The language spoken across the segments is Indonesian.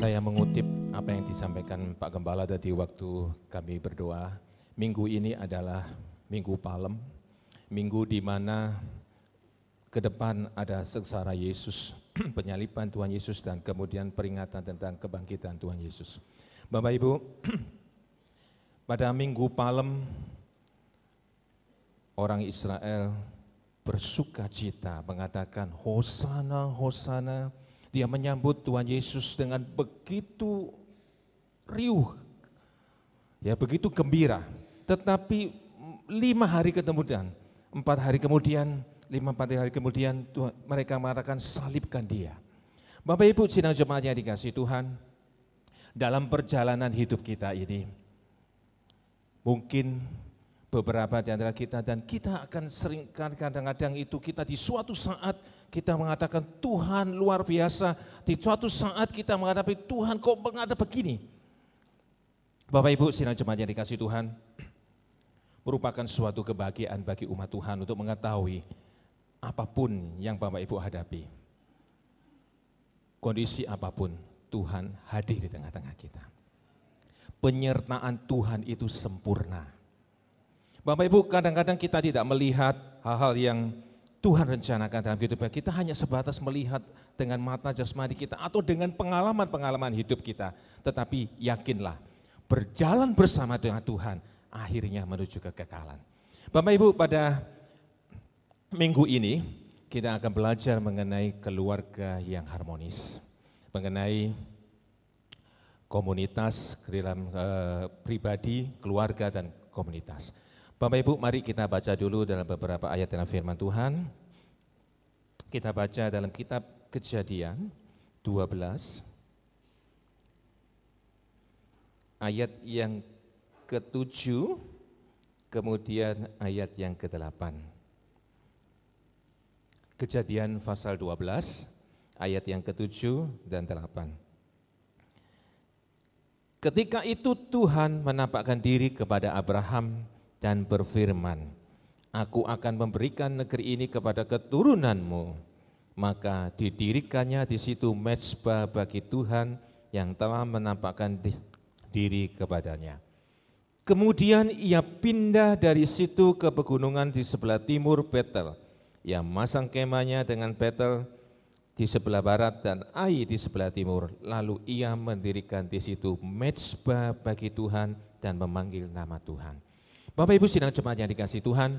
Saya mengutip apa yang disampaikan Pak Gembala tadi waktu kami berdoa. Minggu ini adalah Minggu Palem, minggu di mana ke depan ada sengsara Yesus, penyaliban Tuhan Yesus, dan kemudian peringatan tentang kebangkitan Tuhan Yesus. Bapak Ibu, pada Minggu Palem, orang Israel bersuka cita mengatakan Hosana, Hosana. Dia menyambut Tuhan Yesus dengan begitu riuh, ya begitu gembira. Tetapi 4 hari kemudian, mereka mengatakan salibkan dia. Bapak Ibu sidang jemaat yang dikasihi Tuhan, dalam perjalanan hidup kita ini, mungkin beberapa di antara kita dan kita akan sering kadang-kadang itu kita di suatu saat kita mengatakan Tuhan luar biasa, di suatu saat kita menghadapi Tuhan kok mengada begini. Bapak Ibu sidang jemaat yang dikasihi Tuhan, merupakan suatu kebahagiaan bagi umat Tuhan untuk mengetahui apapun yang Bapak Ibu hadapi, kondisi apapun, Tuhan hadir di tengah-tengah kita. Penyertaan Tuhan itu sempurna. Bapak Ibu, kadang-kadang kita tidak melihat hal-hal yang Tuhan rencanakan dalam hidup kita, hanya sebatas melihat dengan mata jasmani kita atau dengan pengalaman-pengalaman hidup kita. Tetapi yakinlah, berjalan bersama dengan Tuhan, akhirnya menuju kekekalan. Bapak Ibu, pada minggu ini kita akan belajar mengenai keluarga yang harmonis, mengenai komunitas, pribadi, keluarga, dan komunitas. Bapak Ibu, mari kita baca dulu dalam beberapa ayat dalam firman Tuhan. Kita baca dalam kitab Kejadian 12, ayat yang ke-7, kemudian ayat yang ke-8. Kejadian pasal 12, ayat yang ke-7 dan 8. Ketika itu Tuhan menampakkan diri kepada Abraham dan berfirman, Aku akan memberikan negeri ini kepada keturunanmu. Maka didirikannya di situ mezbah bagi Tuhan yang telah menampakkan diri kepadanya. Kemudian ia pindah dari situ ke pegunungan di sebelah timur Betel. Ia masang kemahnya dengan Betel di sebelah barat dan Ai di sebelah timur. Lalu ia mendirikan di situ mezbah bagi Tuhan dan memanggil nama Tuhan. Bapak Ibu sidang jemaat yang dikasihi Tuhan,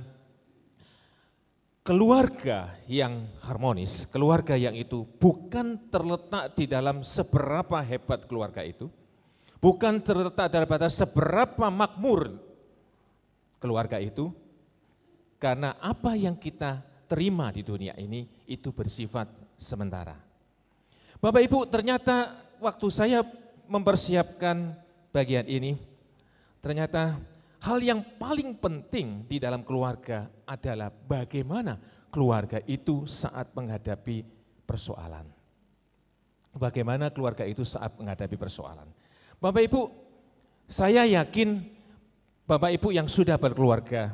keluarga yang harmonis, keluarga yang itu bukan terletak di dalam seberapa hebat keluarga itu, bukan terletak daripada seberapa makmur keluarga itu, karena apa yang kita terima di dunia ini itu bersifat sementara. Bapak Ibu, ternyata waktu saya mempersiapkan bagian ini, ternyata hal yang paling penting di dalam keluarga adalah bagaimana keluarga itu saat menghadapi persoalan. Bagaimana keluarga itu saat menghadapi persoalan. Bapak Ibu, saya yakin Bapak Ibu yang sudah berkeluarga,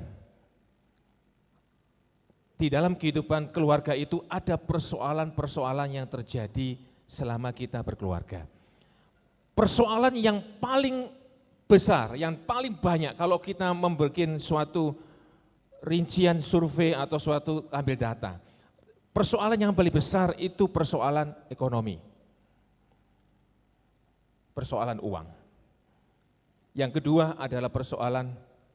di dalam kehidupan keluarga itu ada persoalan-persoalan yang terjadi selama kita berkeluarga. Persoalan yang paling besar, yang paling banyak kalau kita membuat suatu rincian survei atau suatu ambil data. Persoalan yang paling besar itu persoalan ekonomi. Persoalan uang. Yang kedua adalah persoalan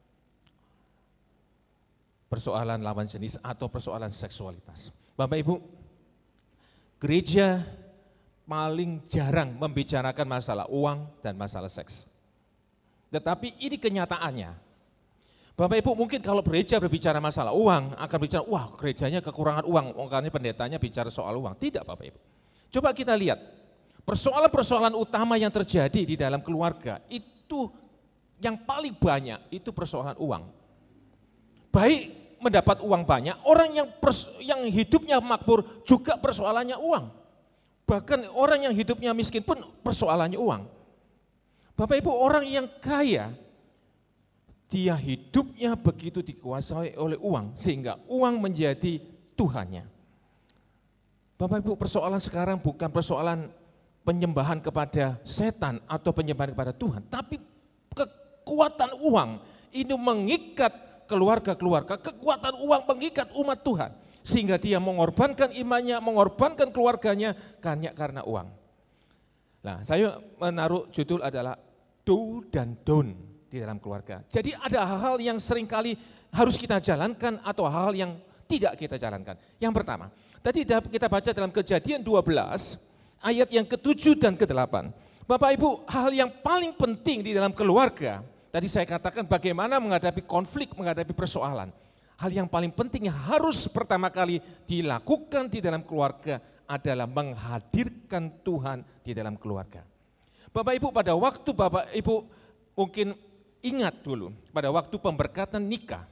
lawan jenis atau persoalan seksualitas. Bapak Ibu, gereja paling jarang membicarakan masalah uang dan masalah seks. Tetapi ini kenyataannya. Bapak Ibu, mungkin kalau gereja berbicara masalah uang, akan bicara, wah gerejanya kekurangan uang, makanya pendetanya bicara soal uang. Tidak Bapak Ibu. Coba kita lihat, persoalan-persoalan utama yang terjadi di dalam keluarga, itu yang paling banyak, itu persoalan uang. Baik mendapat uang banyak, orang yang hidupnya makmur juga persoalannya uang. Bahkan orang yang hidupnya miskin pun persoalannya uang. Bapak Ibu, orang yang kaya, dia hidupnya begitu dikuasai oleh uang, sehingga uang menjadi Tuhannya. Bapak Ibu, persoalan sekarang bukan persoalan penyembahan kepada setan atau penyembahan kepada Tuhan, tapi kekuatan uang ini mengikat keluarga-keluarga, kekuatan uang mengikat umat Tuhan, sehingga dia mengorbankan imannya, mengorbankan keluarganya karena uang. Nah, saya menaruh judul adalah do dan don't di dalam keluarga. Jadi ada hal-hal yang seringkali harus kita jalankan atau hal-hal yang tidak kita jalankan. Yang pertama, tadi kita baca dalam Kejadian 12 ayat yang ke-7 dan ke-8. Bapak Ibu, hal yang paling penting di dalam keluarga, tadi saya katakan bagaimana menghadapi konflik, menghadapi persoalan. Hal yang paling penting yang harus pertama kali dilakukan di dalam keluarga adalah menghadirkan Tuhan di dalam keluarga. Bapak Ibu, pada waktu Bapak Ibu mungkin ingat dulu, pada waktu pemberkatan nikah,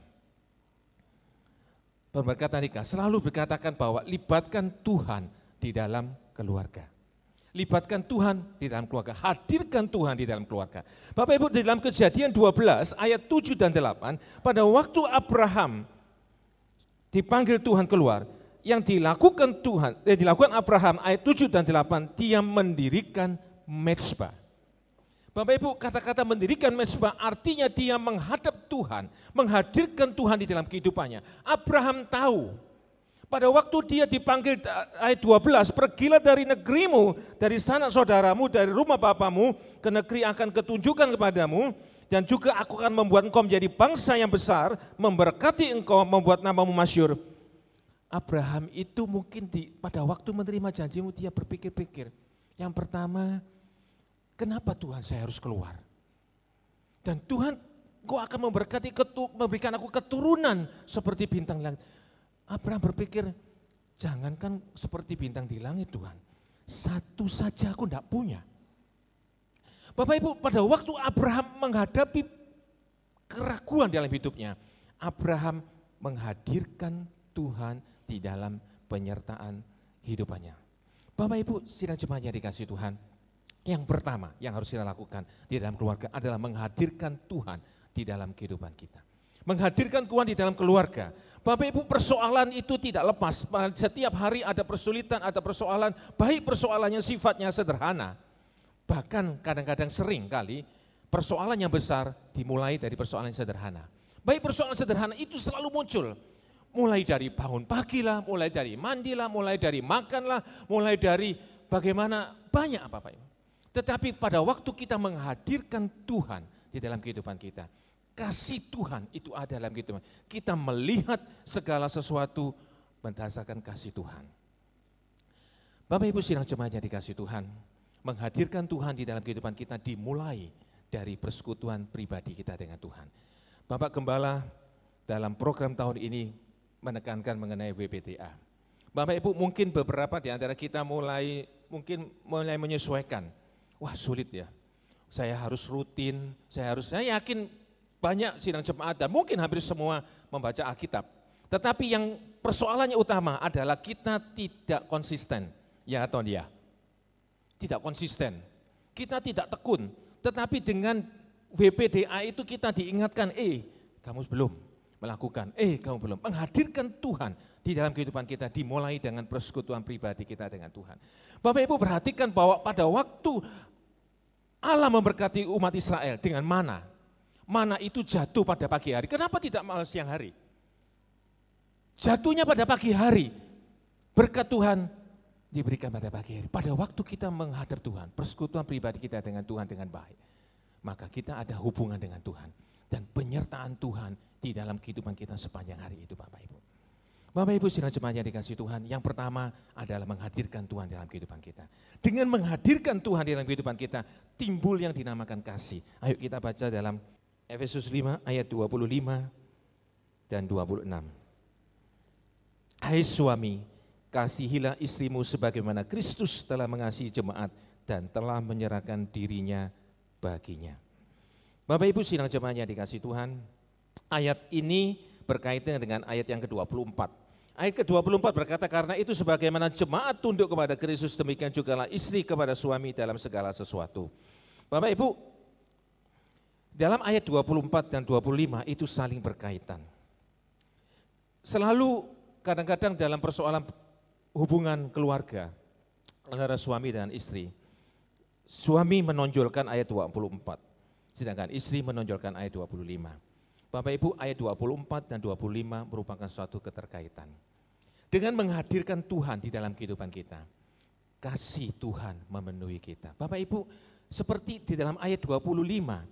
selalu berkatakan bahwa libatkan Tuhan di dalam keluarga. Libatkan Tuhan di dalam keluarga, hadirkan Tuhan di dalam keluarga. Bapak Ibu, di dalam Kejadian 12 ayat 7 dan 8, pada waktu Abraham dipanggil Tuhan keluar, yang dilakukan Abraham ayat 7 dan 8, dia mendirikan mezbah. Bapak Ibu, kata-kata mendirikan mezbah artinya dia menghadap Tuhan, menghadirkan Tuhan di dalam kehidupannya. Abraham tahu, pada waktu dia dipanggil ayat 12, pergilah dari negerimu, dari sanak saudaramu, dari rumah bapamu, ke negeri akan ketunjukkan kepadamu, dan juga aku akan membuat engkau menjadi bangsa yang besar, memberkati engkau, membuat namamu masyhur. Abraham itu mungkin pada waktu menerima janjimu dia berpikir-pikir, yang pertama, kenapa Tuhan saya harus keluar? Dan Tuhan, Engkau akan memberkati, memberikan aku keturunan seperti bintang langit. Abraham berpikir, jangankan seperti bintang di langit Tuhan, satu saja aku tidak punya. Bapak Ibu, pada waktu Abraham menghadapi keraguan dalam hidupnya, Abraham menghadirkan Tuhan di dalam penyertaan hidupannya. Bapak Ibu, sidang jemaat yang dikasihi Tuhan, yang pertama yang harus kita lakukan di dalam keluarga adalah menghadirkan Tuhan di dalam kehidupan kita. Menghadirkan Tuhan di dalam keluarga. Bapak Ibu, persoalan itu tidak lepas. Setiap hari ada kesulitan, ada persoalan, baik persoalannya sifatnya sederhana. Bahkan kadang-kadang sering kali persoalan yang besar dimulai dari persoalan yang sederhana. Baik persoalan sederhana itu selalu muncul. Mulai dari bangun pagi lah, mulai dari mandi lah, mulai dari makan lah, mulai dari bagaimana banyak Bapak Ibu. Tetapi pada waktu kita menghadirkan Tuhan di dalam kehidupan kita, kasih Tuhan itu ada dalam kehidupan. Kita melihat segala sesuatu berdasarkan kasih Tuhan. Bapak Ibu sidang jemaat yang dikasih Tuhan, menghadirkan Tuhan di dalam kehidupan kita dimulai dari persekutuan pribadi kita dengan Tuhan. Bapak Gembala dalam program tahun ini menekankan mengenai WPTA. Bapak Ibu, mungkin beberapa di antara kita mulai menyesuaikan. Wah, sulit ya. Saya harus rutin, saya yakin banyak sidang jemaat dan mungkin hampir semua membaca Alkitab. Tetapi yang persoalannya utama adalah kita tidak konsisten. Ya atau ya? Tidak konsisten. Kita tidak tekun. Tetapi dengan WPDA itu kita diingatkan, kamu belum melakukan, kamu belum. Menghadirkan Tuhan di dalam kehidupan kita dimulai dengan persekutuan pribadi kita dengan Tuhan. Bapak Ibu perhatikan bahwa pada waktu Allah memberkati umat Israel dengan mana? Mana itu jatuh pada pagi hari. Kenapa tidak malam siang hari? Jatuhnya pada pagi hari. Berkat Tuhan diberikan pada pagi hari. Pada waktu kita menghadap Tuhan, persekutuan pribadi kita dengan Tuhan dengan baik, maka kita ada hubungan dengan Tuhan dan penyertaan Tuhan di dalam kehidupan kita sepanjang hari itu Bapak Ibu. Bapak Ibu sidang jemaat yang dikasihi Tuhan, yang pertama adalah menghadirkan Tuhan dalam kehidupan kita. Dengan menghadirkan Tuhan dalam kehidupan kita, timbul yang dinamakan kasih. Ayo kita baca dalam Efesus 5 ayat 25 dan 26. Hai suami, kasihilah istrimu sebagaimana Kristus telah mengasihi jemaat dan telah menyerahkan dirinya baginya. Bapak Ibu sidang jemaat yang dikasihi Tuhan, ayat ini berkaitan dengan ayat yang ke-24. Ayat ke-24 berkata, karena itu sebagaimana jemaat tunduk kepada Kristus, demikian jugalah istri kepada suami dalam segala sesuatu. Bapak Ibu, dalam ayat 24 dan 25 itu saling berkaitan. Selalu kadang-kadang dalam persoalan hubungan keluarga antara suami dan istri, suami menonjolkan ayat 24, sedangkan istri menonjolkan ayat 25. Bapak Ibu, ayat 24 dan 25 merupakan suatu keterkaitan. Dengan menghadirkan Tuhan di dalam kehidupan kita, kasih Tuhan memenuhi kita. Bapak Ibu, seperti di dalam ayat 25,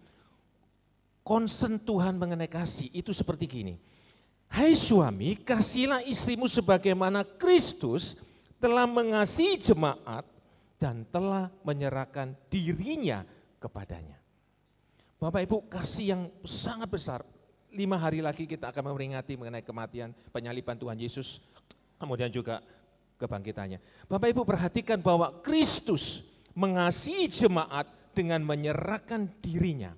concern Tuhan mengenai kasih itu seperti gini. Hai suami, kasihilah istrimu sebagaimana Kristus telah mengasihi jemaat dan telah menyerahkan dirinya kepadanya. Bapak Ibu, kasih yang sangat besar. 5 hari lagi kita akan memperingati mengenai kematian, penyaliban Tuhan Yesus, kemudian juga kebangkitannya. Bapak Ibu perhatikan bahwa Kristus mengasihi jemaat dengan menyerahkan dirinya.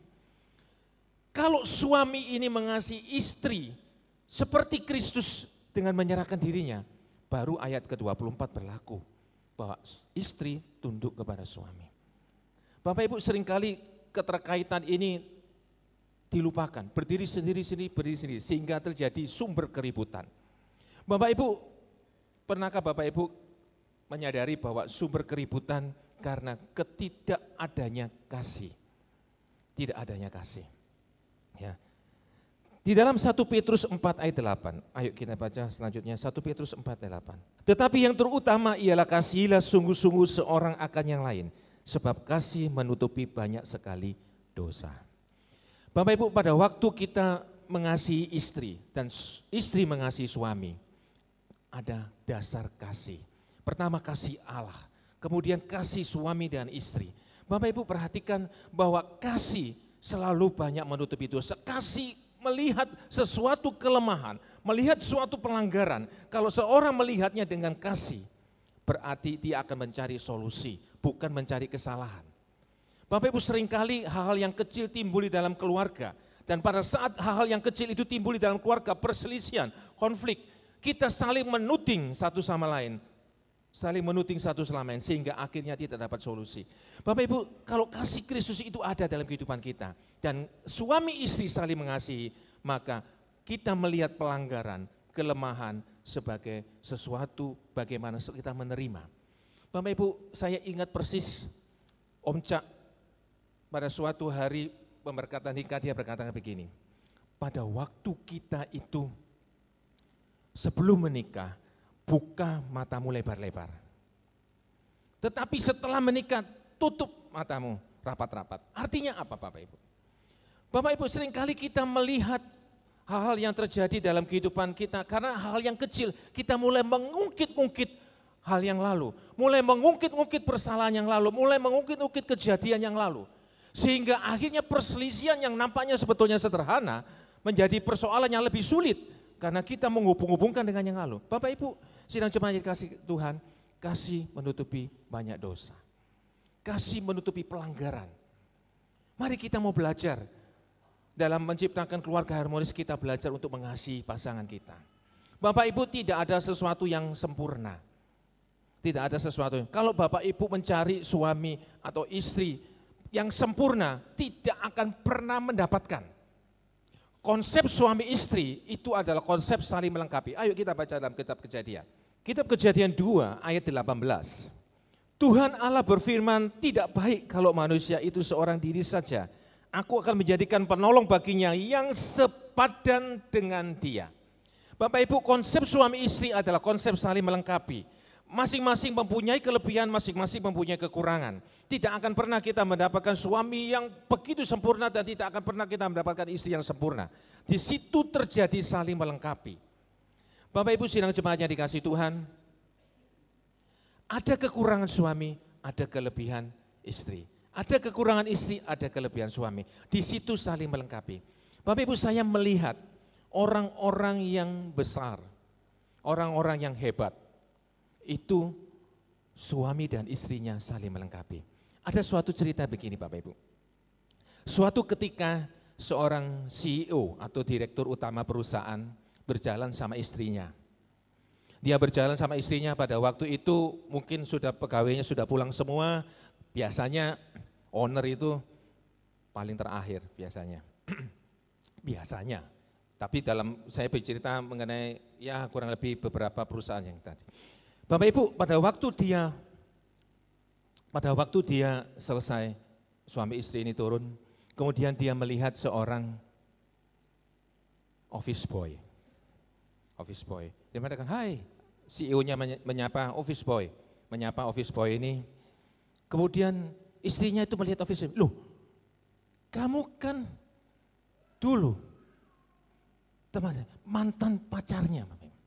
Kalau suami ini mengasihi istri seperti Kristus dengan menyerahkan dirinya, baru ayat ke-24 berlaku bahwa istri tunduk kepada suami. Bapak Ibu, seringkali keterkaitan ini dilupakan, berdiri sendiri, sehingga terjadi sumber keributan. Bapak Ibu, pernahkah Bapak Ibu menyadari bahwa sumber keributan karena ketidakadanya kasih? Tidak adanya kasih. Ya. Di dalam 1 Petrus 4 ayat 8, ayo kita baca selanjutnya 1 Petrus 4 ayat 8. Tetapi yang terutama ialah kasihilah sungguh-sungguh seorang akan yang lain, sebab kasih menutupi banyak sekali dosa. Bapak Ibu, pada waktu kita mengasihi istri dan istri mengasihi suami, ada dasar kasih. Pertama kasih Allah, kemudian kasih suami dan istri. Bapak Ibu perhatikan bahwa kasih selalu banyak menutupi dosa. Kasih melihat sesuatu kelemahan, melihat suatu pelanggaran. Kalau seorang melihatnya dengan kasih, berarti dia akan mencari solusi, bukan mencari kesalahan. Bapak Ibu, seringkali hal-hal yang kecil timbul di dalam keluarga. Dan pada saat hal-hal yang kecil itu timbul di dalam keluarga, perselisihan, konflik, kita saling menuding satu sama lain. Sehingga akhirnya tidak dapat solusi. Bapak Ibu, kalau kasih Kristus itu ada dalam kehidupan kita, dan suami istri saling mengasihi, maka kita melihat pelanggaran, kelemahan sebagai sesuatu bagaimana kita menerima. Bapak Ibu, saya ingat persis Om Cak pada suatu hari pemberkatan nikah, dia berkata begini, pada waktu kita itu sebelum menikah, buka matamu lebar-lebar. Tetapi setelah menikah, tutup matamu rapat-rapat. Artinya apa Bapak Ibu? Bapak Ibu, seringkali kita melihat hal-hal yang terjadi dalam kehidupan kita, karena hal yang kecil, kita mulai mengungkit-ungkit hal yang lalu, mulai mengungkit-ungkit persalahan yang lalu, mulai mengungkit-ungkit kejadian yang lalu. Sehingga akhirnya perselisihan yang nampaknya sebetulnya sederhana menjadi persoalan yang lebih sulit karena kita menghubung-hubungkan dengan yang lalu. Bapak Ibu, sidang jemaat kasih Tuhan, kasih menutupi banyak dosa. Kasih menutupi pelanggaran. Mari kita mau belajar dalam menciptakan keluarga harmonis, kita belajar untuk mengasihi pasangan kita. Bapak Ibu, tidak ada sesuatu yang sempurna. Tidak ada sesuatu. Kalau Bapak Ibu mencari suami atau istri yang sempurna, tidak akan pernah mendapatkan. Konsep suami istri itu adalah konsep saling melengkapi. Ayo kita baca dalam kitab Kejadian. Kitab Kejadian 2 ayat 18. Tuhan Allah berfirman, tidak baik kalau manusia itu seorang diri saja. Aku akan menjadikan penolong baginya yang sepadan dengan dia. Bapak Ibu, konsep suami istri adalah konsep saling melengkapi. Masing-masing mempunyai kelebihan, masing-masing mempunyai kekurangan. Tidak akan pernah kita mendapatkan suami yang begitu sempurna dan tidak akan pernah kita mendapatkan istri yang sempurna. Di situ terjadi saling melengkapi. Bapak Ibu sidang jemaat yang dikasihi Tuhan, ada kekurangan suami, ada kelebihan istri. Ada kekurangan istri, ada kelebihan suami. Di situ saling melengkapi. Bapak Ibu, saya melihat orang-orang yang besar, orang-orang yang hebat, itu suami dan istrinya saling melengkapi. Ada suatu cerita begini Bapak Ibu. Suatu ketika seorang CEO atau direktur utama perusahaan berjalan sama istrinya. Dia berjalan sama istrinya pada waktu itu mungkin sudah pegawainya sudah pulang semua. Biasanya owner itu paling terakhir biasanya. Biasanya. Tapi dalam saya bercerita mengenai ya kurang lebih beberapa perusahaan yang tadi. Bapak Ibu, pada waktu dia Pada waktu dia selesai, suami istri ini turun, kemudian dia melihat seorang office boy. Office boy. Dia mengatakan, "Hai." CEO-nya menyapa office boy. Menyapa office boy ini. Kemudian istrinya itu melihat office boy, "Loh, kamu kan dulu teman mantan pacarnya."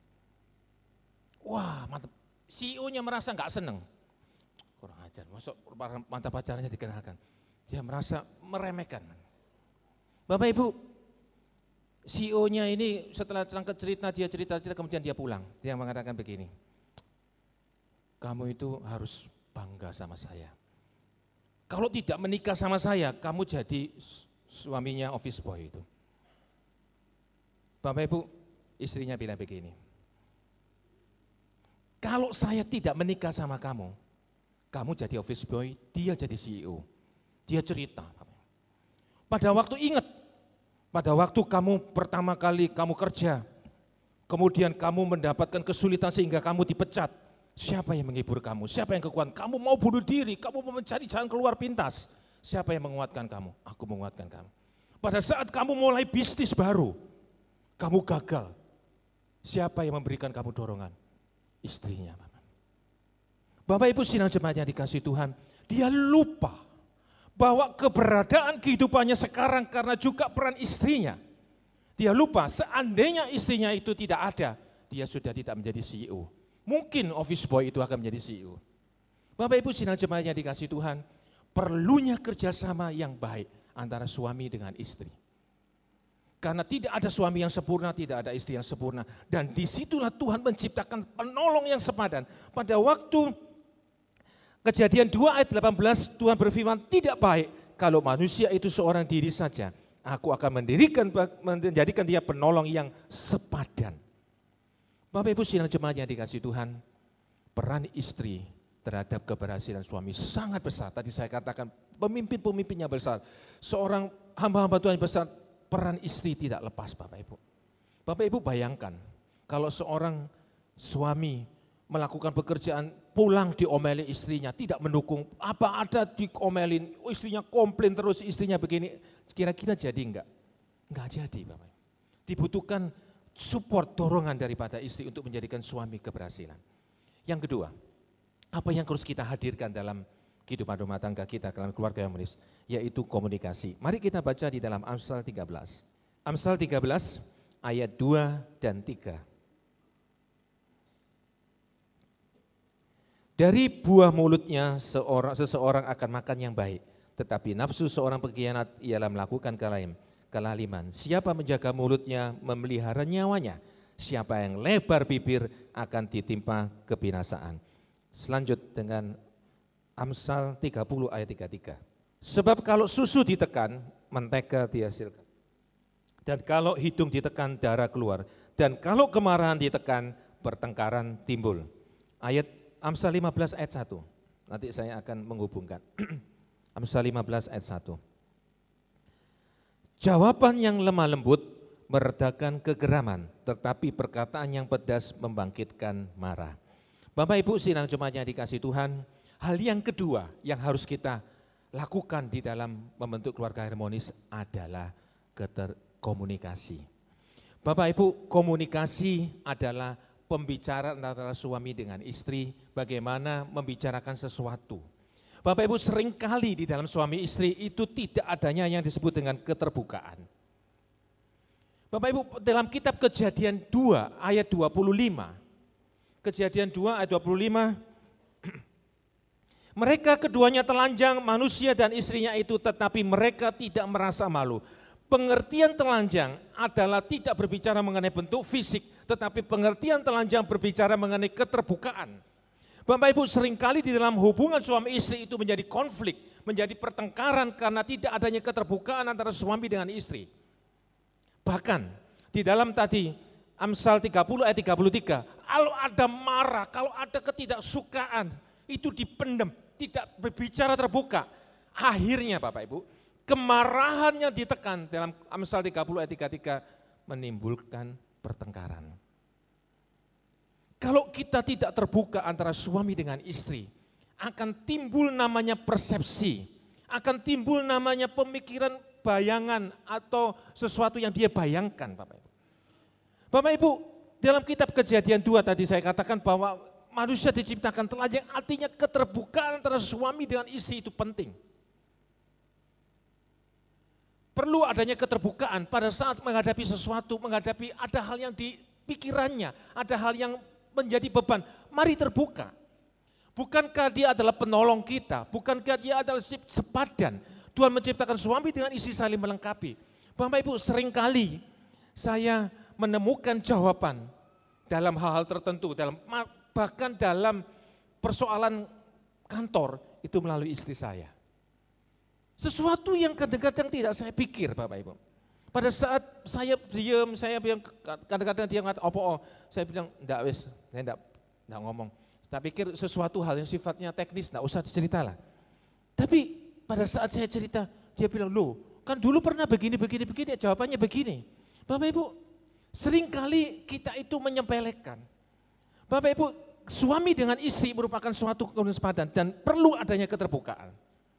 Wah, mantap. CEO-nya merasa nggak seneng. Kurang ajar, masuk mantan pacarnya dikenalkan. Dia merasa meremehkan. Bapak Ibu, CEO-nya ini setelah cerita, dia cerita, kemudian dia pulang. Dia mengatakan begini, "Kamu itu harus bangga sama saya. Kalau tidak menikah sama saya, kamu jadi suaminya office boy itu." Bapak Ibu, istrinya bilang begini, "Kalau saya tidak menikah sama kamu, kamu jadi office boy, dia jadi CEO." Dia cerita. Pada waktu ingat, pada waktu kamu pertama kali kamu kerja, kemudian kamu mendapatkan kesulitan sehingga kamu dipecat, siapa yang menghibur kamu? Siapa yang kekuatan? Kamu mau bunuh diri, kamu mau mencari jalan keluar pintas. Siapa yang menguatkan kamu? Aku menguatkan kamu. Pada saat kamu mulai bisnis baru, kamu gagal. Siapa yang memberikan kamu dorongan? Istrinya. Bapak Ibu sidang jemaat yang dikasihi Tuhan, dia lupa bahwa keberadaan kehidupannya sekarang karena juga peran istrinya. Dia lupa seandainya istrinya itu tidak ada, dia sudah tidak menjadi CEO. Mungkin office boy itu akan menjadi CEO. Bapak Ibu sidang jemaat yang dikasihi Tuhan, perlunya kerjasama yang baik antara suami dengan istri. Karena tidak ada suami yang sempurna, tidak ada istri yang sempurna. Dan disitulah Tuhan menciptakan penolong yang sepadan. Pada waktu Kejadian 2 ayat 18, Tuhan berfirman, "Tidak baik kalau manusia itu seorang diri saja. Aku akan menjadikan dia penolong yang sepadan." Bapak Ibu sidang jemaat yang dikasihi Tuhan, peran istri terhadap keberhasilan suami sangat besar. Tadi saya katakan pemimpin-pemimpinnya besar. Seorang hamba-hamba Tuhan besar, peran istri tidak lepas Bapak Ibu. Bapak Ibu bayangkan kalau seorang suami melakukan pekerjaan, pulang diomeli istrinya, tidak mendukung, apa ada diomelin, istrinya komplain terus, istrinya begini, kira-kira jadi enggak? Enggak jadi Bapak. Dibutuhkan support, dorongan daripada istri untuk menjadikan suami keberhasilan. Yang kedua, apa yang harus kita hadirkan dalam kehidupan rumah tangga kita, dalam keluarga yang harmonis, yaitu komunikasi. Mari kita baca di dalam Amsal 13. Amsal 13 ayat 2 dan 3. Dari buah mulutnya seseorang akan makan yang baik, tetapi nafsu seorang pengkhianat ialah melakukan kelaliman. Siapa menjaga mulutnya memelihara nyawanya, siapa yang lebar bibir akan ditimpa kebinasaan. Selanjut dengan Amsal 30 ayat 33. Sebab kalau susu ditekan, mentega dihasilkan. Dan kalau hidung ditekan, darah keluar. Dan kalau kemarahan ditekan, pertengkaran timbul. Ayat Amsal 15 ayat 1, nanti saya akan menghubungkan. Amsal 15 ayat 1. Jawaban yang lemah lembut meredakan kegeraman, tetapi perkataan yang pedas membangkitkan marah. Bapak Ibu sidang jemaat yang dikasihi Tuhan, hal yang kedua yang harus kita lakukan di dalam membentuk keluarga harmonis adalah komunikasi. Bapak Ibu, komunikasi adalah pembicaraan antara suami dengan istri, bagaimana membicarakan sesuatu. Bapak Ibu, seringkali di dalam suami istri itu tidak adanya yang disebut dengan keterbukaan. Bapak Ibu, dalam kitab Kejadian 2 ayat 25, Kejadian 2 ayat 25, mereka keduanya telanjang, manusia dan istrinya itu, tetapi mereka tidak merasa malu. Pengertian telanjang adalah tidak berbicara mengenai bentuk fisik, tetapi pengertian telanjang berbicara mengenai keterbukaan. Bapak Ibu, seringkali di dalam hubungan suami istri itu menjadi konflik, menjadi pertengkaran karena tidak adanya keterbukaan antara suami dengan istri. Bahkan di dalam tadi Amsal 30 ayat 33, kalau ada marah, kalau ada ketidaksukaan, itu dipendam, tidak berbicara terbuka. Akhirnya Bapak Ibu, kemarahannya ditekan dalam Amsal 30 ayat 33 menimbulkan pertengkaran. Kalau kita tidak terbuka antara suami dengan istri, akan timbul namanya persepsi, akan timbul namanya pemikiran bayangan atau sesuatu yang dia bayangkan, Bapak Ibu. Bapak Ibu, dalam kitab Kejadian 2 tadi saya katakan bahwa manusia diciptakan telanjang, artinya keterbukaan antara suami dengan istri itu penting. Perlu adanya keterbukaan pada saat menghadapi sesuatu, menghadapi ada hal yang di pikirannya, ada hal yang menjadi beban. Mari terbuka. Bukankah dia adalah penolong kita? Bukankah dia adalah sepadan? Tuhan menciptakan suami dengan istri saling melengkapi. Bapak Ibu, seringkali saya menemukan jawaban dalam hal-hal tertentu, bahkan dalam persoalan kantor itu melalui istri saya. Sesuatu yang kadang-kadang tidak saya pikir, Bapak Ibu. Pada saat saya diam, kadang-kadang dia ngatakan, saya bilang, enggak wis, saya enggak ngomong. Tak pikir sesuatu hal yang sifatnya teknis, enggak usah diceritalah. Tapi pada saat saya cerita, dia bilang, loh kan dulu pernah begini, jawabannya begini. Bapak Ibu, seringkali kita itu menyepelekan. Bapak Ibu, suami dengan istri merupakan suatu kesepadan dan perlu adanya keterbukaan.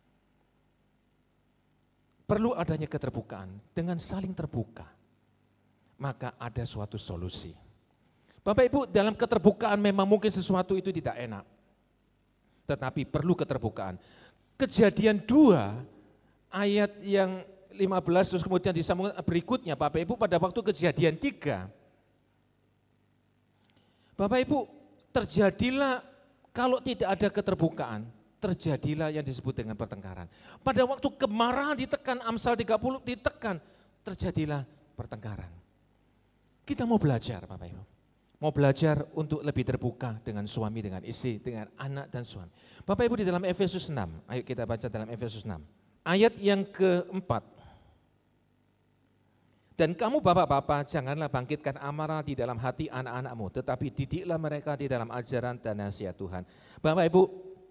Perlu adanya keterbukaan, dengan saling terbuka, maka ada suatu solusi. Bapak Ibu, dalam keterbukaan memang mungkin sesuatu itu tidak enak, tetapi perlu keterbukaan. Kejadian 2 ayat yang 15 terus kemudian disambung berikutnya, Bapak Ibu, pada waktu Kejadian 3. Bapak Ibu, terjadilah kalau tidak ada keterbukaan, terjadilah yang disebut dengan pertengkaran. Pada waktu kemarahan ditekan, Amsal 30 ditekan, terjadilah pertengkaran. Kita mau belajar, Bapak Ibu. Mau belajar untuk lebih terbuka dengan suami, dengan istri, dengan anak dan suami. Bapak Ibu, di dalam Efesus 6, ayo kita baca dalam Efesus 6. Ayat yang keempat. Dan kamu bapak-bapak janganlah bangkitkan amarah di dalam hati anak-anakmu, tetapi didiklah mereka di dalam ajaran dan nasihat Tuhan. Bapak Ibu,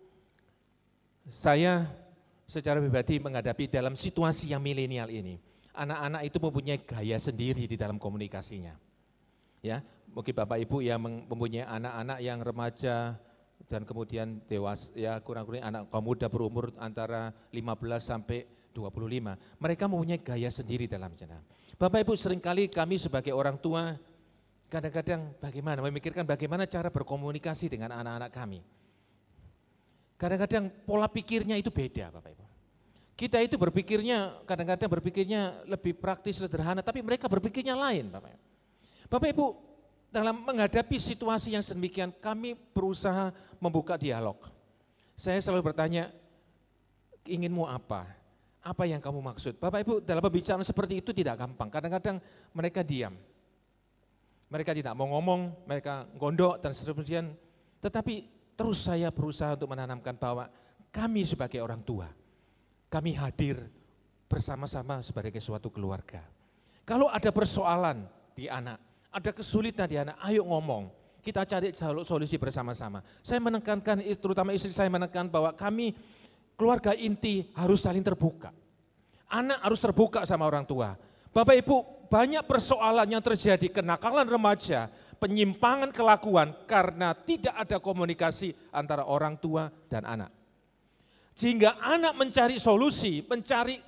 saya secara pribadi menghadapi dalam situasi yang milenial ini. Anak-anak itu mempunyai gaya sendiri di dalam komunikasinya. Ya, mungkin Bapak Ibu yang mempunyai anak-anak yang remaja dan kemudian dewasa, ya kurang-kurang anak kaum muda berumur antara 15 sampai 25. Mereka mempunyai gaya sendiri dalam jalan. Bapak Ibu, seringkali kami sebagai orang tua kadang-kadang memikirkan bagaimana cara berkomunikasi dengan anak-anak kami. Kadang-kadang pola pikirnya itu beda, Bapak Ibu. Kita itu kadang-kadang berpikirnya lebih praktis, sederhana, tapi mereka berpikirnya lain, Bapak Ibu. Bapak Ibu, dalam menghadapi situasi yang sedemikian, kami berusaha membuka dialog. Saya selalu bertanya, inginmu apa? Apa yang kamu maksud? Bapak Ibu, dalam pembicaraan seperti itu tidak gampang. Kadang-kadang mereka diam. Mereka tidak mau ngomong, mereka gondok dan seterusnya. Tetapi terus saya berusaha untuk menanamkan bahwa kami sebagai orang tua, kami hadir bersama-sama sebagai suatu keluarga. Kalau ada persoalan di anak, ada kesulitan di anak, ayo ngomong. Kita cari solusi bersama-sama. Saya menekankan, terutama istri saya menekankan bahwa kami keluarga inti harus saling terbuka. Anak harus terbuka sama orang tua. Bapak Ibu, banyak persoalan yang terjadi, kenakalan remaja, penyimpangan kelakuan karena tidak ada komunikasi antara orang tua dan anak. Sehingga anak mencari solusi, mencari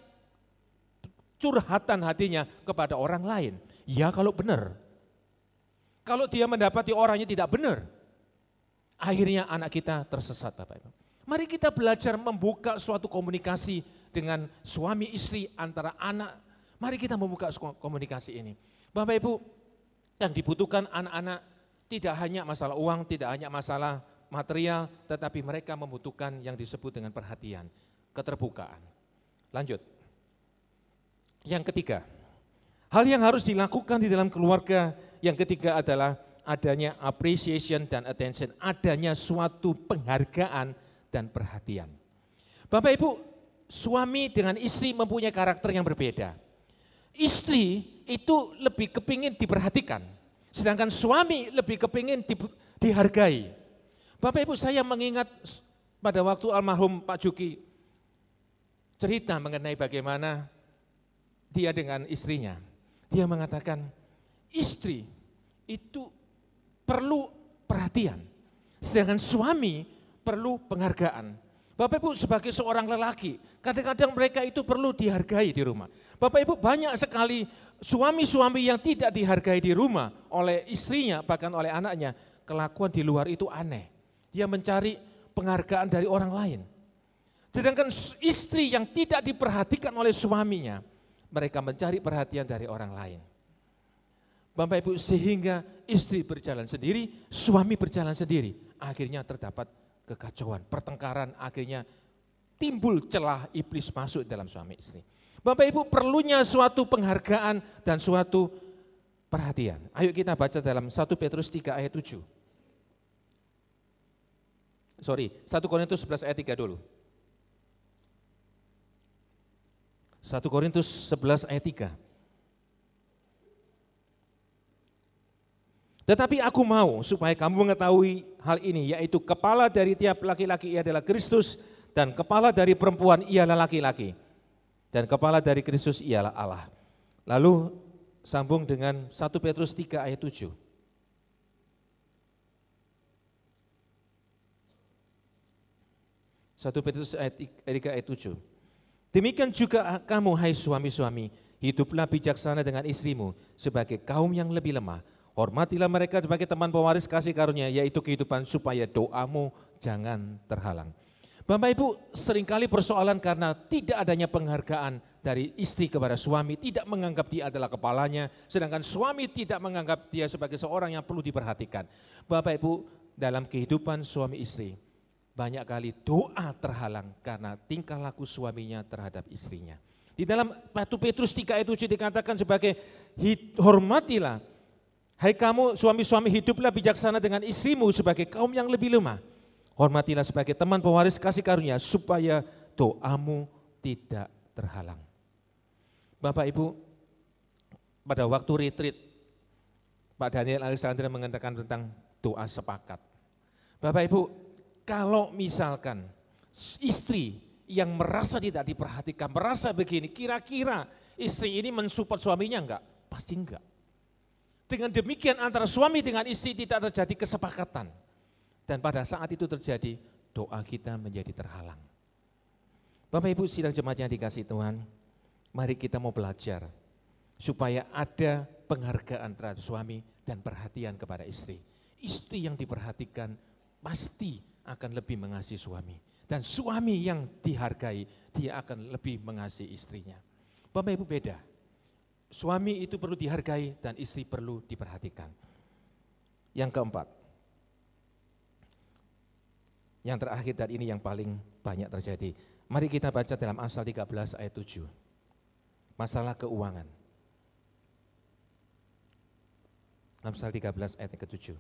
curhatan hatinya kepada orang lain. Ya kalau benar. Kalau dia mendapati orangnya tidak benar, akhirnya anak kita tersesat, Bapak Ibu. Mari kita belajar membuka suatu komunikasi dengan suami istri antara anak. Mari kita membuka komunikasi ini. Bapak Ibu, yang dibutuhkan anak-anak tidak hanya masalah uang, tidak hanya masalah material, tetapi mereka membutuhkan yang disebut dengan perhatian, keterbukaan. Lanjut. Yang ketiga, hal yang harus dilakukan di dalam keluarga, yang ketiga adalah adanya appreciation dan attention, adanya suatu penghargaan dan perhatian. Bapak Ibu, suami dengan istri mempunyai karakter yang berbeda. Istri itu lebih kepingin diperhatikan, sedangkan suami lebih kepingin dihargai. Bapak Ibu, saya mengingat pada waktu almarhum Pak Juki cerita mengenai bagaimana dia dengan istrinya. Dia mengatakan, istri itu perlu perhatian, sedangkan suami perlu penghargaan. Bapak Ibu sebagai seorang lelaki, kadang-kadang mereka itu perlu dihargai di rumah. Bapak Ibu banyak sekali suami-suami yang tidak dihargai di rumah oleh istrinya, bahkan oleh anaknya. Kelakuan di luar itu aneh. Dia mencari penghargaan dari orang lain. Sedangkan istri yang tidak diperhatikan oleh suaminya, mereka mencari perhatian dari orang lain. Bapak Ibu, sehingga istri berjalan sendiri, suami berjalan sendiri. Akhirnya terdapat kekacauan, pertengkaran, akhirnya timbul celah iblis masuk dalam suami istri. Bapak Ibu, perlunya suatu penghargaan dan suatu perhatian. Ayo kita baca dalam 1 Petrus 3 ayat 7. 1 Korintus 11 ayat 3 dulu. 1 Korintus 11 ayat 3. Tetapi aku mau supaya kamu mengetahui hal ini, yaitu kepala dari tiap laki-laki adalah Kristus, dan kepala dari perempuan ialah laki-laki, dan kepala dari Kristus ialah Allah. Lalu sambung dengan 1 Petrus 3 ayat 7. 1 Petrus ayat 3 ayat 7. Demikian juga kamu, hai suami-suami, hiduplah bijaksana dengan istrimu sebagai kaum yang lebih lemah. Hormatilah mereka sebagai teman pewaris kasih karunia, yaitu kehidupan, supaya doamu jangan terhalang. Bapak Ibu, seringkali persoalan karena tidak adanya penghargaan dari istri kepada suami, tidak menganggap dia adalah kepalanya, sedangkan suami tidak menganggap dia sebagai seorang yang perlu diperhatikan. Bapak Ibu, dalam kehidupan suami istri, banyak kali doa terhalang karena tingkah laku suaminya terhadap istrinya. Di dalam 1 Petrus 3 ayat 7 dikatakan sebagai hormatilah, hai kamu suami-suami, hiduplah bijaksana dengan istrimu sebagai kaum yang lebih lemah. Hormatilah sebagai teman pewaris kasih karunia, supaya doamu tidak terhalang. Bapak Ibu, pada waktu retreat, Pak Daniel Alexander mengatakan tentang doa sepakat. Bapak Ibu, kalau misalkan istri yang merasa tidak diperhatikan, merasa begini, kira-kira istri ini mensupport suaminya enggak? Pasti enggak. Dengan demikian antara suami dengan istri tidak terjadi kesepakatan. Dan pada saat itu terjadi, doa kita menjadi terhalang. Bapak Ibu sidang jemaat yang dikasihi Tuhan, mari kita mau belajar supaya ada penghargaan terhadap suami dan perhatian kepada istri. Istri yang diperhatikan pasti akan lebih mengasihi suami. Dan suami yang dihargai, dia akan lebih mengasihi istrinya. Bapak Ibu beda. Suami itu perlu dihargai dan istri perlu diperhatikan. Yang keempat, yang terakhir dan ini yang paling banyak terjadi. Mari kita baca dalam Amsal 13 ayat 7. Masalah keuangan. Amsal 13 ayat ke-7.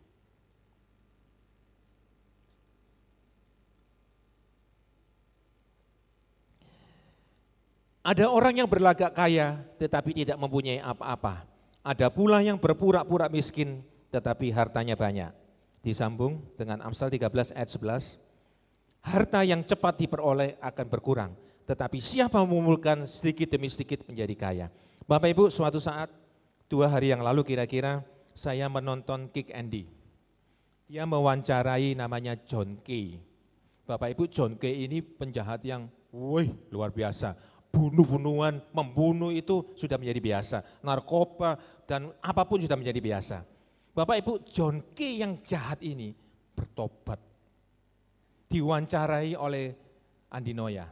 Ada orang yang berlagak kaya tetapi tidak mempunyai apa-apa. Ada pula yang berpura-pura miskin tetapi hartanya banyak. Disambung dengan Amsal 13 ayat 11. Harta yang cepat diperoleh akan berkurang, tetapi siapa mengumpulkan sedikit demi sedikit menjadi kaya. Bapak Ibu, suatu saat 2 hari yang lalu kira-kira saya menonton Kick Andy. Dia mewawancarai namanya John Kay. Bapak Ibu, John Kay ini penjahat yang luar biasa. Bunuh-bunuhan, membunuh itu sudah menjadi biasa. Narkoba dan apapun sudah menjadi biasa. Bapak Ibu, John Kay yang jahat ini bertobat. Diwawancarai oleh Andi Noya.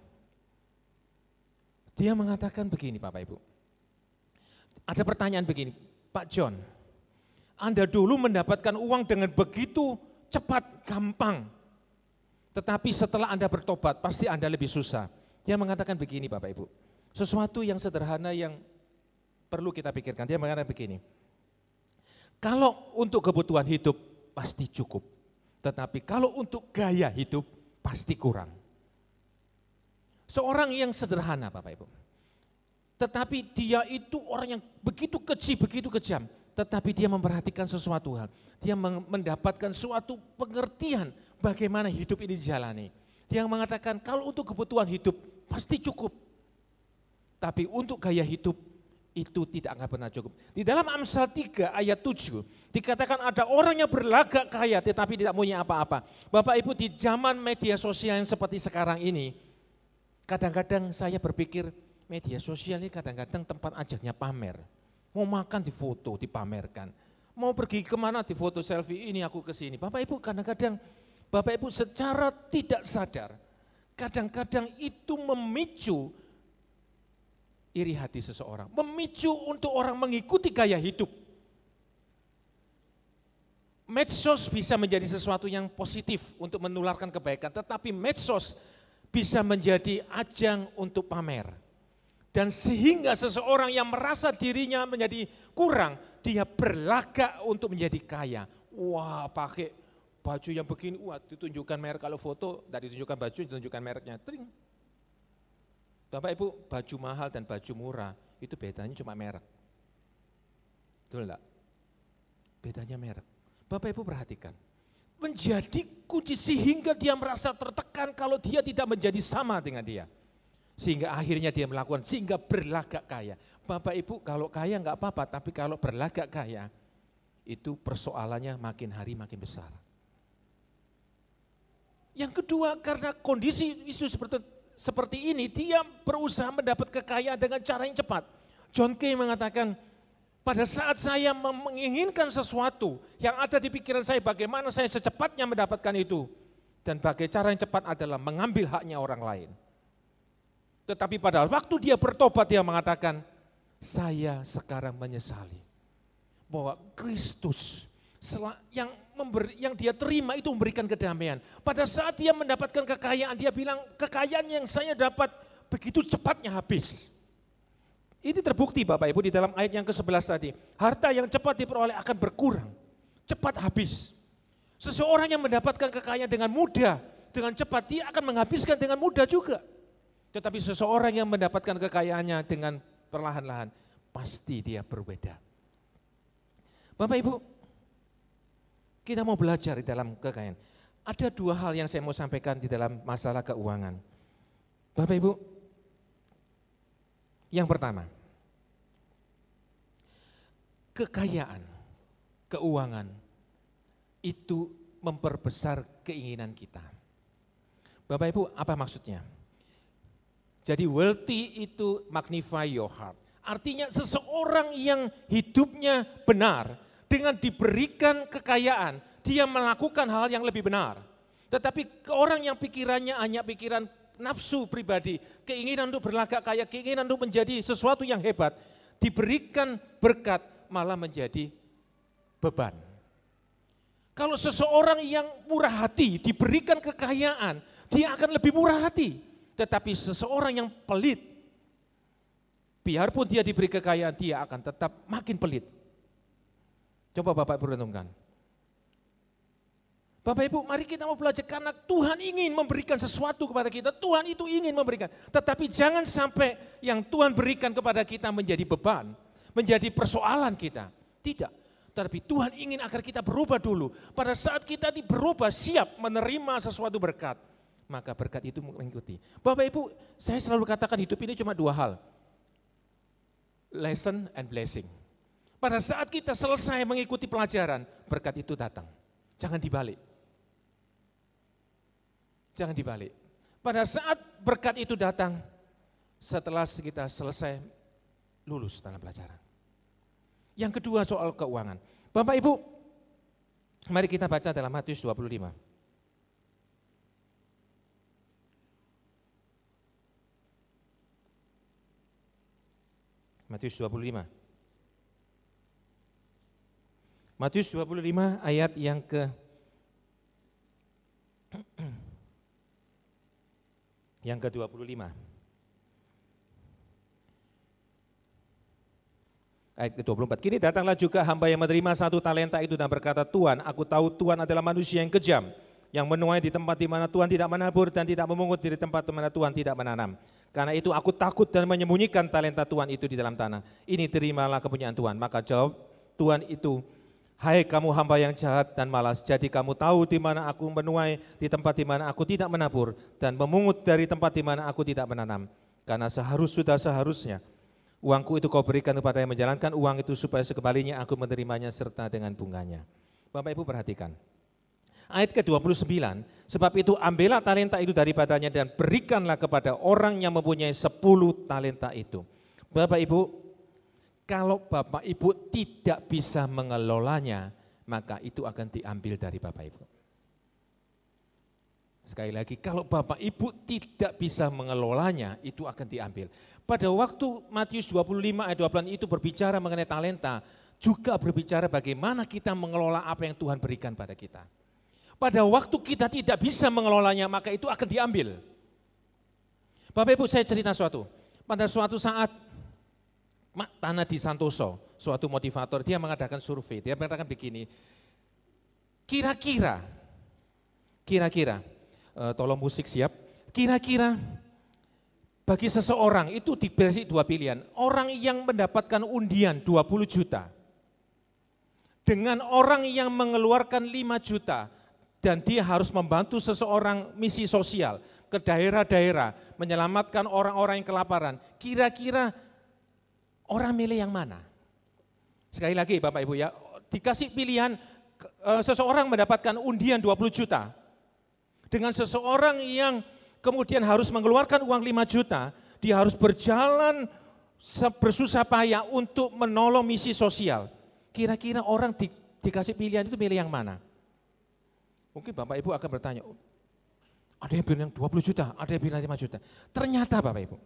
Dia mengatakan begini Bapak Ibu. Ada pertanyaan begini, Pak John, Anda dulu mendapatkan uang dengan begitu cepat, gampang. Tetapi setelah Anda bertobat, pasti Anda lebih susah. Dia mengatakan begini Bapak Ibu, sesuatu yang sederhana yang perlu kita pikirkan. Dia mengatakan begini, kalau untuk kebutuhan hidup pasti cukup, tetapi kalau untuk gaya hidup pasti kurang. Seorang yang sederhana Bapak Ibu, tetapi dia itu orang yang begitu keji, begitu kejam, tetapi dia memperhatikan sesuatu hal. Dia mendapatkan suatu pengertian bagaimana hidup ini dijalani. Dia mengatakan kalau untuk kebutuhan hidup pasti cukup, tapi untuk gaya hidup itu tidak akan pernah cukup. Di dalam Amsal 3 ayat 7 dikatakan ada orang yang berlagak kaya tetapi tidak punya apa-apa. Bapak Ibu, di zaman media sosial yang seperti sekarang ini, kadang-kadang saya berpikir media sosial ini kadang-kadang tempat ajaknya pamer. Mau makan difoto, dipamerkan. Mau pergi kemana difoto selfie, ini aku ke sini. Bapak Ibu, kadang-kadang Bapak Ibu secara tidak sadar, kadang-kadang itu memicu iri hati seseorang, memicu untuk orang mengikuti gaya hidup. Medsos bisa menjadi sesuatu yang positif untuk menularkan kebaikan, tetapi medsos bisa menjadi ajang untuk pamer. Dan sehingga seseorang yang merasa dirinya menjadi kurang, dia berlagak untuk menjadi kaya. Wah, pakai baju yang begini, wah ditunjukkan merek, kalau foto tidak ditunjukkan baju, ditunjukkan mereknya. Tring. Bapak Ibu, baju mahal dan baju murah itu bedanya cuma merek. Betul enggak? Bedanya merek. Bapak Ibu perhatikan. Menjadi kunci sehingga dia merasa tertekan kalau dia tidak menjadi sama dengan dia. Sehingga akhirnya dia melakukan, sehingga berlagak kaya. Bapak Ibu, kalau kaya enggak apa-apa, tapi kalau berlagak kaya, itu persoalannya makin hari makin besar. Yang kedua, karena kondisi itu seperti ini, dia berusaha mendapat kekayaan dengan cara yang cepat. John Kay mengatakan, pada saat saya menginginkan sesuatu yang ada di pikiran saya, bagaimana saya secepatnya mendapatkan itu. Dan bagai cara yang cepat adalah mengambil haknya orang lain. Tetapi pada waktu dia bertobat, dia mengatakan, saya sekarang menyesali bahwa Kristus yang dia terima itu memberikan kedamaian. Pada saat dia mendapatkan kekayaan, dia bilang kekayaan yang saya dapat begitu cepatnya habis. Ini terbukti Bapak Ibu di dalam ayat yang ke-11 tadi. Harta yang cepat diperoleh akan berkurang, cepat habis. Seseorang yang mendapatkan kekayaan dengan mudah, dengan cepat, dia akan menghabiskan dengan mudah juga. Tetapi seseorang yang mendapatkan kekayaannya dengan perlahan-lahan, pasti dia berbeda. Bapak Ibu, kita mau belajar di dalam kekayaan. Ada dua hal yang saya mau sampaikan di dalam masalah keuangan. Bapak Ibu, yang pertama, kekayaan, keuangan itu memperbesar keinginan kita. Bapak Ibu, apa maksudnya? Jadi wealthy itu magnify your heart. Artinya seseorang yang hidupnya benar, dengan diberikan kekayaan, dia melakukan hal yang lebih benar. Tetapi orang yang pikirannya hanya pikiran nafsu pribadi, keinginan untuk berlagak kaya, keinginan untuk menjadi sesuatu yang hebat, diberikan berkat malah menjadi beban. Kalau seseorang yang murah hati diberikan kekayaan, dia akan lebih murah hati. Tetapi seseorang yang pelit, biarpun dia diberi kekayaan, dia akan tetap makin pelit. Coba Bapak Ibu renungkan. Bapak Ibu, mari kita mau belajar karena Tuhan ingin memberikan sesuatu kepada kita. Tuhan itu ingin memberikan. Tetapi jangan sampai yang Tuhan berikan kepada kita menjadi beban, menjadi persoalan kita. Tidak. Tetapi Tuhan ingin agar kita berubah dulu. Pada saat kita berubah, siap menerima sesuatu berkat, maka berkat itu mengikuti. Bapak Ibu, saya selalu katakan hidup ini cuma dua hal. Lesson and blessing. Pada saat kita selesai mengikuti pelajaran, berkat itu datang. Jangan dibalik. Jangan dibalik. Pada saat berkat itu datang, setelah kita selesai lulus dalam pelajaran. Yang kedua soal keuangan. Bapak Ibu, mari kita baca dalam Matius 25. Matius 25. Matius 25 ayat yang ke-25. Ayat ke-24. Kini datanglah juga hamba yang menerima 1 talenta itu dan berkata, Tuhan, aku tahu Tuhan adalah manusia yang kejam, yang menuai di tempat di mana Tuhan tidak menabur dan tidak memungut di tempat di mana Tuhan tidak menanam. Karena itu aku takut dan menyembunyikan talenta Tuhan itu di dalam tanah. Ini terimalah kepunyaan Tuhan. Maka jawab Tuhan itu, hai kamu hamba yang jahat dan malas, jadi kamu tahu di mana aku menuai di tempat di mana aku tidak menabur dan memungut dari tempat di mana aku tidak menanam. Karena seharusnya Uangku itu kau berikan kepada yang menjalankan uang itu supaya sekembalinya aku menerimanya serta dengan bunganya. Bapak Ibu perhatikan. Ayat ke-29, sebab itu ambillah talenta itu daripadanya dan berikanlah kepada orang yang mempunyai 10 talenta itu. Bapak Ibu, kalau Bapak Ibu tidak bisa mengelolanya, maka itu akan diambil dari Bapak Ibu. Sekali lagi, kalau Bapak Ibu tidak bisa mengelolanya, itu akan diambil. Pada waktu Matius 25 ayat 28 itu berbicara mengenai talenta, juga berbicara bagaimana kita mengelola apa yang Tuhan berikan pada kita. Pada waktu kita tidak bisa mengelolanya, maka itu akan diambil. Bapak Ibu, saya cerita suatu. Pada suatu saat, Tanah di Santoso, suatu motivator, dia mengadakan survei. Dia mengatakan begini, kira-kira, tolong musik siap, kira-kira bagi seseorang itu diberi 2 pilihan. Orang yang mendapatkan undian 20 juta, dengan orang yang mengeluarkan 5 juta, dan dia harus membantu seseorang misi sosial ke daerah-daerah, menyelamatkan orang-orang yang kelaparan. Kira-kira orang milih yang mana? Sekali lagi Bapak Ibu ya, dikasih pilihan seseorang mendapatkan undian 20 juta, dengan seseorang yang kemudian harus mengeluarkan uang 5 juta, dia harus berjalan bersusah payah untuk menolong misi sosial. Kira-kira orang dikasih pilihan itu milih yang mana? Mungkin Bapak Ibu akan bertanya, ada yang bilang 20 juta, ada yang bilang 5 juta. Ternyata Bapak Ibu,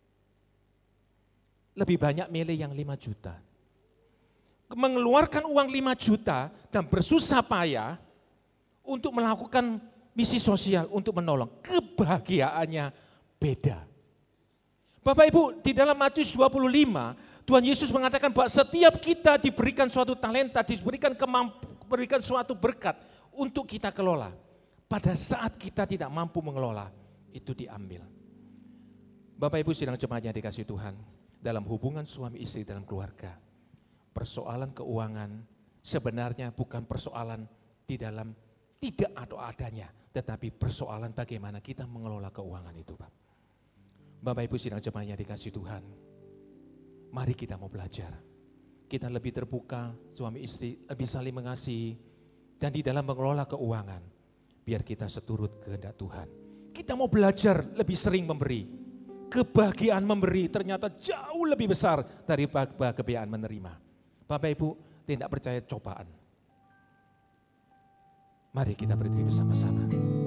lebih banyak milih yang 5 juta. Mengeluarkan uang 5 juta dan bersusah payah untuk melakukan misi sosial, untuk menolong. Kebahagiaannya beda. Bapak Ibu, di dalam Matius 25, Tuhan Yesus mengatakan bahwa setiap kita diberikan suatu talenta, diberikan suatu berkat untuk kita kelola. Pada saat kita tidak mampu mengelola, itu diambil. Bapak Ibu sidang jemaat yang dikasihi Tuhan, dalam hubungan suami istri dalam keluarga, persoalan keuangan sebenarnya bukan persoalan di dalam tidak atau adanya, tetapi persoalan bagaimana kita mengelola keuangan itu, Pak. Bapak Ibu sidang jemaat yang dikasihi Tuhan, mari kita mau belajar. Kita lebih terbuka, suami istri lebih saling mengasihi, dan di dalam mengelola keuangan, biar kita seturut kehendak Tuhan. Kita mau belajar lebih sering memberi. Kebahagiaan memberi ternyata jauh lebih besar dari kebahagiaan menerima. Bapak Ibu, tidak percaya cobaan. Mari kita berdiri bersama-sama.